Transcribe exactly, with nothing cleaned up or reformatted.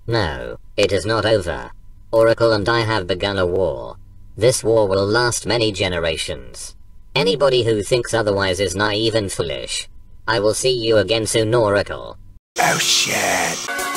No, it is not over. Oracle and I have begun a war. This war will last many generations. Anybody who thinks otherwise is naive and foolish. I will see you again soon, Oracle. Oh shit.